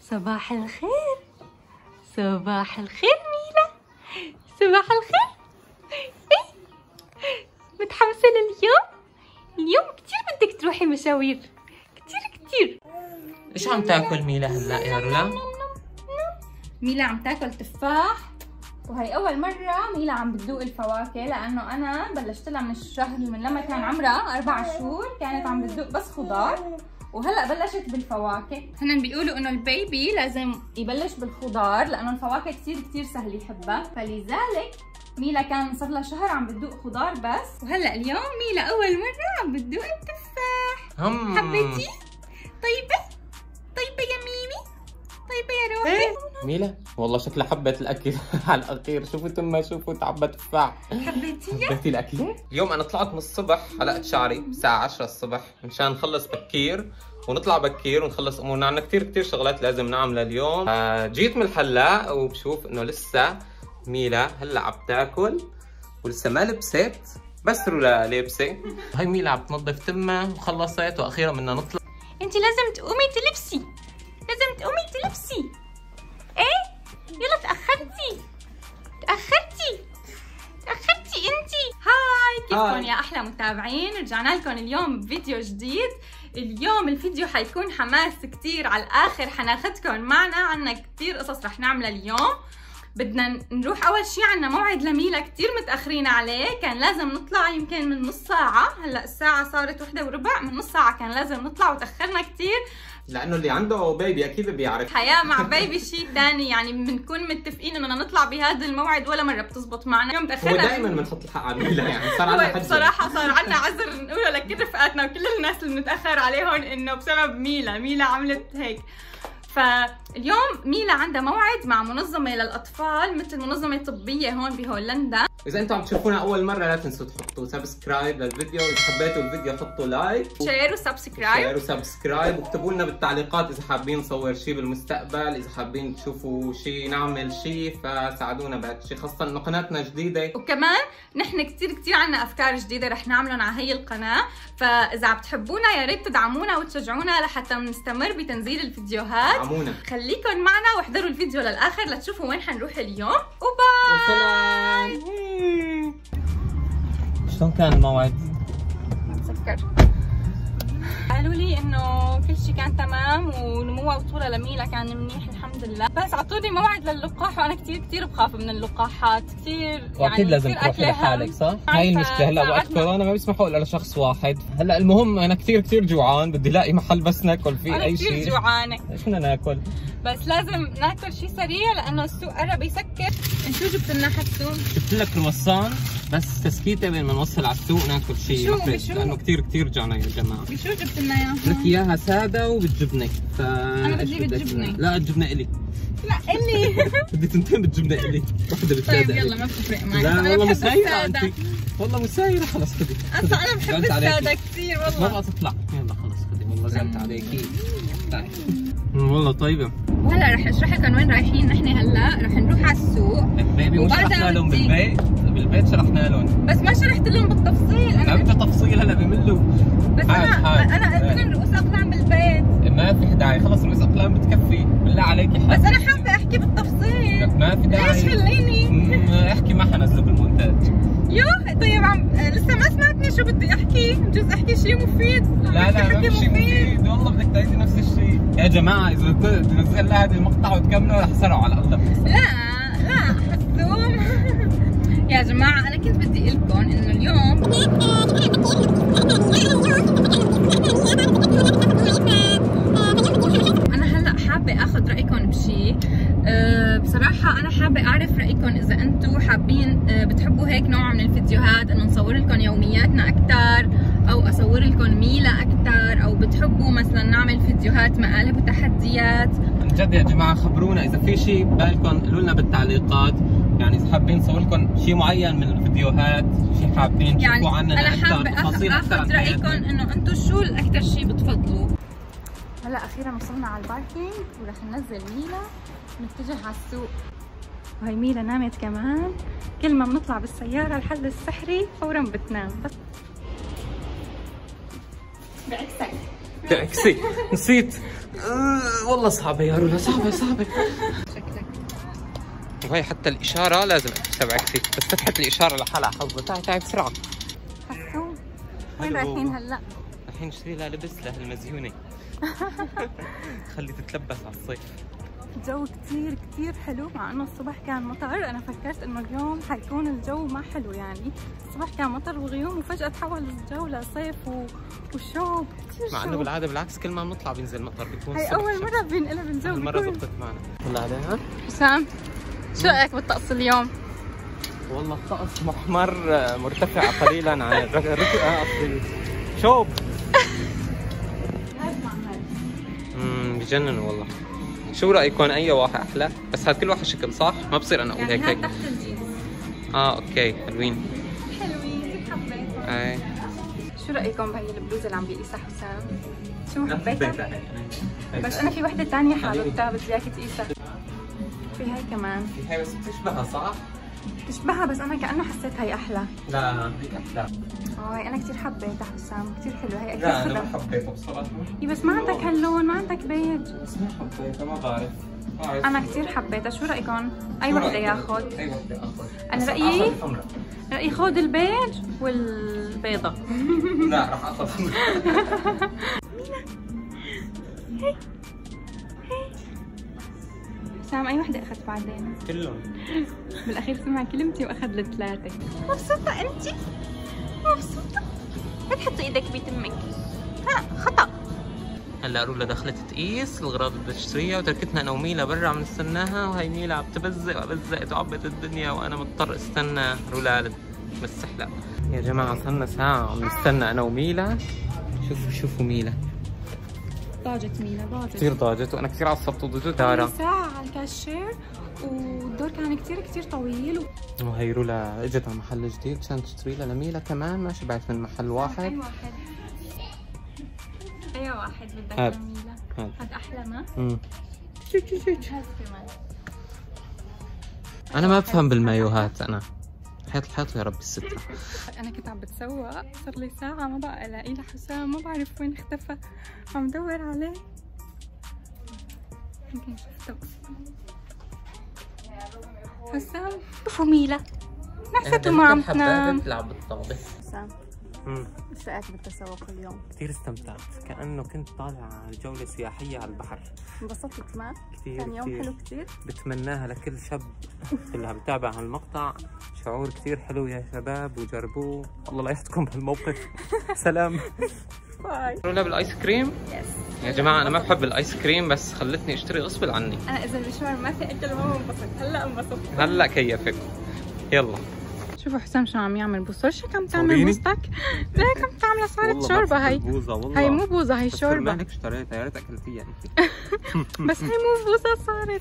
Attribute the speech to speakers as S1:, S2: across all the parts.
S1: صباح الخير. صباح الخير ميلا. صباح الخير. ايه متحمسة لليوم؟ اليوم كتير بدك تروحي مشاوير كتير.
S2: ايش عم تاكل ميلا هلا يا رولا؟
S1: ميلا عم تاكل تفاح، وهي أول مرة ميلا عم بتذوق الفواكه، لأنه أنا بلشت لها من الشهر، من لما كان عمرها 4 شهور كانت عم بتذوق بس خضار، وهلا بلشت بالفواكه. هن بيقولوا إنه البيبي لازم يبلش بالخضار لأنه الفواكه كتير سهل يحبها، فلذلك ميلا كان صار لها شهر عم بتذوق خضار بس، وهلا اليوم ميلا أول مرة عم بتذوق التفاح. حبيتي؟ طيبة يا ميمي؟ طيبة يا روحي؟
S2: ميلا والله شكلها حبت الاكل على الاخير. شوفوا تما، شوفوا تعبى تفاح. حبيتي الاكل؟ اليوم انا طلعت من الصبح، حلقت شعري الساعة 10 الصبح مشان نخلص بكير ونطلع بكير ونخلص امورنا. عنا كثير شغلات لازم نعملها اليوم. جيت من الحلاق وبشوف انه لسه ميلا هلا عم تاكل ولسه ما لبست، بس رولا لابسه. هاي ميلا عم تنظف تمها وخلصت، واخيرا بدنا نطلع.
S1: انت لازم تقومي تلبسي، ايه؟ يلا تأخرتي انتي. هاي كيفكم يا احلى متابعين؟ رجعنا لكم اليوم بفيديو جديد. اليوم الفيديو حيكون حماس كتير على الاخر، حناخدكم معنا، عنا كتير قصص رح نعملها اليوم. بدنا نروح اول شي، عنا موعد لميلا كتير متاخرين عليه، كان لازم نطلع يمكن من نص ساعه، هلا الساعه صارت 1:15، من نص ساعه كان لازم نطلع وتاخرنا كتير
S2: لانه اللي عنده بيبي اكيد بيعرف.
S1: حياة مع بيبي شيء ثاني، يعني بنكون متفقين اننا نطلع بهذا الموعد ولا مره بتزبط معنا. اليوم تاخرنا،
S2: هو دايما بنحط الحق على ميلا، يعني صار عندنا حد.
S1: بصراحه صار عندنا عذر نقوله لكل رفقاتنا وكل الناس اللي بنتاخر عليهم انه بسبب ميلا عملت هيك. فاليوم ميلا عندها موعد مع منظمه للاطفال، مثل منظمه طبيه هون بهولندا.
S2: اذا انتم عم تشوفونا اول مره لا تنسوا تحطوا سبسكرايب للفيديو، اذا حبيتوا الفيديو حطوا لايك،
S1: شير وسبسكرايب،
S2: واكتبوا لنا بالتعليقات اذا حابين نصور شيء بالمستقبل، اذا حابين تشوفوا شيء نعمل شيء، فساعدونا بهذا الشيء، خاصه انه قناتنا جديده.
S1: وكمان نحن كثير عنا افكار جديده رح نعملهم على هي القناه، فاذا عم تحبونا يا ريت تدعمونا وتشجعونا لحتى نستمر بتنزيل الفيديوهات. دعمونا، خليكم معنا واحضروا الفيديو للاخر لتشوفوا وين حنروح اليوم. وباي.
S2: شلون كان الموعد؟
S1: ما بتذكر. قالوا لي انه كل شيء كان تمام ونموها وطولها لميلا كان منيح الحمد لله، بس اعطوني موعد للقاح وانا كثير بخاف من اللقاحات كثير،
S2: واكيد لازم تروحي لحالك صح؟ هاي المشكله. هلا وقت كورونا ما بيسمحوا الا لشخص واحد. هلا المهم انا كثير جوعان، بدي الاقي محل بس ناكل فيه اي شيء.
S1: كثير جوعانه.
S2: ايش بدنا ناكل؟ بس
S1: لازم ناكل شيء سريع لانه السوق قرب يسكر. شو جبت لنا حسون؟
S2: جبت لك كرواسون بس تسكيته بين ما نوصل على السوق ناكل شيء مفرش، لانه كثير جوعنا يا جماعه.
S1: بشو جبت لنا اياها؟
S2: لك اياها ساده وبالجبنه.
S1: انا بدي بالجبنه.
S2: لا الجبنه الي.
S1: لا الي.
S2: بدي تنتين بالجبنه الي، وحده بالساده.
S1: طيب يلا ما بتفرق معي.
S2: لا والله مسايره انت، والله مسايره. خلص خذي.
S1: اصلا انا بحب الساده كثير والله.
S2: ما بقى تطلع. يلا خلص خذي، والله زعلت عليكي. تعي والله طيبه.
S1: وهلا رح اشرح لكم وين رايحين. نحن هلا رح نروح على السوق.
S2: بيبي مو شرحنا لهم بالبيت شرحنا لهم،
S1: بس ما شرحت لهم بالتفصيل. انا
S2: بدي تفصيل هلا بملوا.
S1: بس انا قلت لهم رؤوس اقلام بالبيت.
S2: ما في داعي، خلص رؤوس اقلام بتكفي، بالله عليكي.
S1: بس انا حابه احكي بالتفصيل.
S2: ما في داعي.
S1: ليش خليني
S2: احكي، ما حنزله بالمونتاج.
S1: طيب لسه ما سمعتني شو بدي احكي. بجوز احكي شيء مفيد.
S2: لا ما في شيء مفيد والله، بدك تعيدي نفس الشيء يا جماعه. اذا بنزل هذا المقطع وتكملوا رح سرعوا على الله.
S1: لا حسوم. يا جماعه انا كنت بدي اقول لكم انه اليوم انا هلا حابه اخذ رايكم بشيء. بصراحه انا حابه اعرف رايكم اذا انتم حابين بتحبوا هيك نوع من الفيديوهات، انه نصور لكم يومياتنا اكثر، او اصور لكم ميلا اكثر، او بتحبوا مثلا نعمل فيديوهات مقالب وتحديات.
S2: عن جد يا جماعه خبرونا اذا في شيء ببالكم، قولوا لنا بالتعليقات. يعني اذا حابين نصور لكم شيء معين من الفيديوهات، شيء حابين تشوفوا عننا
S1: انا
S2: اكثر،
S1: حابه اخذ رايكم انه انتم شو الاكثر شيء بتفضلوا. هلا اخيرا وصلنا على الباركينج ورح ننزل ميلا ونتجه على السوق. وهي ميلا نامت كمان. كل ما بنطلع بالسياره الحل السحري فورا بتنام. بس بعكسك
S2: بعكسي نسيت والله صعبة يا رولا، صعبة.
S1: شكلك
S2: وهي حتى الإشارة لازم أتبعك فيه، بس فتحت الإشارة لحالها حظة. تعي بسرعة.
S1: حسون وين رايحين هلا؟
S2: رايحين نشتري لها لبس لهالمزيونة. خلي تتلبس على الصيف.
S1: الجو كتير حلو، مع انه الصبح كان مطر. انا فكرت انه اليوم حيكون الجو ما حلو، يعني الصبح كان مطر وغيوم وفجأة تحول الجو لصيف وشوب كتير
S2: مع انه بالعادة بالعكس كل ما بنطلع بينزل مطر، بيكون
S1: هي اول مرة بينقلب الجو.
S2: المرة زبطت معنا. طلع عليها.
S1: حسام شو رايك بالطقس اليوم؟
S2: والله الطقس محمر مرتفع قليلا عن قصدي شوب. بجنن والله. شو رايكم اي واحد احلى؟ بس هاد كل واحد شكل صح؟ ما بصير انا اقول
S1: يعني
S2: هيك
S1: تحت الجينز.
S2: اوكي حلوين
S1: حبيتهم.
S2: اي.
S1: شو رايكم بهي البلوزه اللي عم بيقيسها حسام؟ شو حبيتها؟ بس انا في وحده ثانيه حاببتها بدي اياك تقيسها. في هاي كمان.
S2: في هاي بس بتشبهها صح؟
S1: بتشبهها بس انا كأنه حسيت هي احلى.
S2: لا هيك احلى.
S1: هي انا كثير حبيتها حسام، كثير حلوه هي.
S2: لا انا ما حبيتها بصراحه.
S1: بس ما عندك هاللون، ما عندك بيج.
S2: بس ما حبيتها، ما بعرف.
S1: انا كثير حبيتها. شو رايكم؟ اي وحده ياخذ؟
S2: اي وحده اخذ.
S1: انا رأيي خذ البيج والبيضة.
S2: لا راح اخذ.
S1: حسام اي وحده اخذت بعدين؟
S2: كلهم.
S1: بالاخير سمع كلمتي واخذ الثلاثه. مبسوطه انت؟ مبسوطه؟ ما تحطي ايدك بتمك. خطا.
S2: هلا رولا دخلت تقيس الاغراض اللي بدها تشتريها وتركتنا انا وميلا برا عم نستناها، وهي ميلا عم تبزق وعبت الدنيا وانا مضطر استنى رولا تمسح لها. يا جماعه صرنا ساعه عم نستنى انا وميلا. شوفوا ميلا
S1: ضاجت. ميلا
S2: كثير ضاجت وانا كثير عصبت وضدت دارا.
S1: ساعه على الكاشير والدور كان كثير طويل.
S2: وهي رولا اجت على محل جديد عشان تشتري لها لميلا كمان، ما شبعت من محل واحد. اي واحد بدك لميلا؟ هذا احلى ما؟ هذا كمان. انا ما بفهم بالمايوهات انا. الحيط يا ربي السترة.
S1: انا كنت عم بتسوق صار لي ساعة ما بقى الاقي له حسام، ما بعرف وين اختفى، عم دور عليه. يمكن شفته. حسام شوفوا ميلا نحسته ما عم تنام.
S2: تلعب بالطابة.
S1: حسام ايش رايك بالتسوق اليوم؟
S2: كثير استمتعت، كأنه كنت طالع جولة سياحية على البحر.
S1: انبسطت ما؟
S2: كثير.
S1: كان يوم حلو كثير.
S2: بتمناها لكل شاب اللي عم يتابع هالمقطع. شعور كثير حلو يا شباب وجربوه. الله لا يحطكم بهالموقف. سلام.
S1: باي.
S2: رولا بالايس كريم؟
S1: يس.
S2: يا جماعة أنا ما بحب الايس كريم بس خلتني اشتري غصب عني.
S1: أنا إذا المشوار ما في أكل ما بنبسط، هلا انبسطت.
S2: هلا كيفت. يلا.
S1: شوفوا حسام شو عم يعمل. بصوا شو عم تعمل بوزتك؟ ليك عم تعملها صارت شوربة. هي هي مو بوزة، هي شوربة.
S2: مالك اشتريتها؟ يا ريت اكلتيها انت.
S1: بس هي مو بوزة صارت.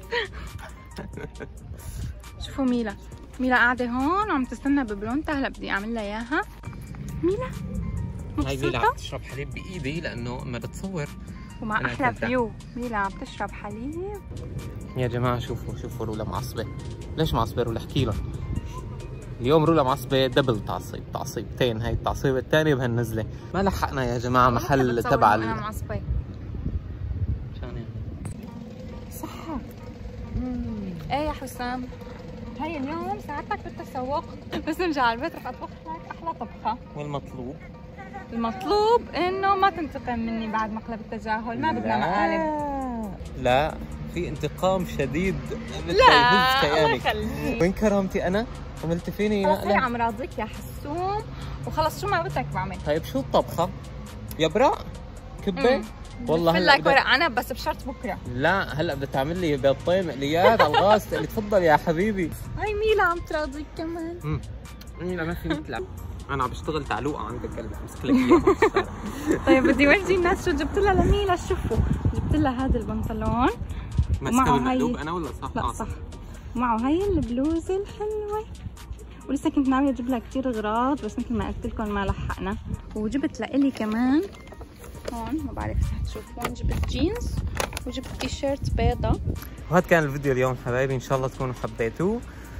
S1: شوفوا ميلا قاعدة هون وعم تستنى ببلونتها. هلا بدي اعمل لها اياها. ميلا
S2: هاي ميلا عم تشرب حليب بايدي لانه اما بتصور
S1: ومع احلى فيو. ميلا عم تشرب حليب.
S2: يا جماعة شوفوا رولا معصبة. ليش معصبة رولا؟ احكي لهم. اليوم رولا معصبة دبل تعصيبتين. هاي التعصيبة الثانية بهالنزلة. ما لحقنا يا جماعة محل تبع
S1: انا معصبة.
S2: شان يعني؟
S1: صحة. ايه يا حسام، هي اليوم ساعتك بالتسوق، بس نرجع على البيت رح اطبخ لك احلى طبخة.
S2: والمطلوب؟
S1: المطلوب انه ما تنتقم مني بعد مقلب التجاهل، ما بدنا مقالب.
S2: لا في انتقام شديد.
S1: لا الله يخليك.
S2: وين كرامتي انا؟ عملت فيني
S1: نقلة. عم راضيك يا حسوم وخلص شو ما بدك بعمل.
S2: طيب شو الطبخة؟ يا براء كبة؟
S1: والله هلا لك ورق عنب بس بشرط بكره.
S2: لا هلا بدها تعمل لي بيضتين مقليات على الغاز. اللي تفضل يا حبيبي.
S1: هاي ميلا عم تراضيك كمان.
S2: ميلا ما فيني تلعب. انا عم بشتغل تعلوقه عندك امسك لك اياها.
S1: طيب بدي ورجي الناس شو جبت لها لميلا. شوفوا جبت لها هذا البنطلون
S2: ماسكه بالمقلوب انا ولا صح؟
S1: لا صح. ومعه هي البلوزه الحلوه. ولسه كنت ناويه اجيب لها كثير اغراض بس مثل ما قلت لكم ما لحقنا. وجبت لإلي كمان هون، ما بعرف رح تشوفون، جبت جينز وجبت تي شيرت بيضة.
S2: وهذا كان الفيديو اليوم حبايبي، ان شاء الله تكونوا حبيتوه.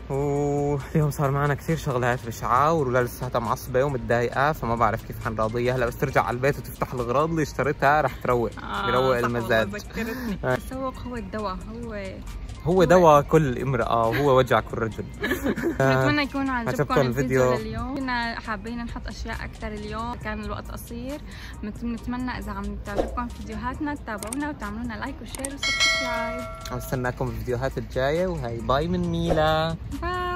S2: واليوم صار معنا كثير شغلات بشعة، ورولا لساتها معصبة ومتضايقة، فما بعرف كيف حنراضيها. هلا بس ترجع على البيت وتفتح الأغراض اللي اشتريتها رح تروق، يروق المزاج.
S1: التسوق هو الدواء،
S2: هو دواء كل امرأة وهو وجع كل رجل.
S1: نتمنى يكون عجبكم الفيديو لليوم. كنا حابين نحط اشياء اكثر اليوم، كان الوقت قصير. نتمنى اذا عم تعجبكم فيديوهاتنا تتابعونا وتعملوا لنا لايك وشير وسبسكرايب.
S2: استناكم في الفيديوهات الجاية، وهي باي من ميلا.
S1: باي.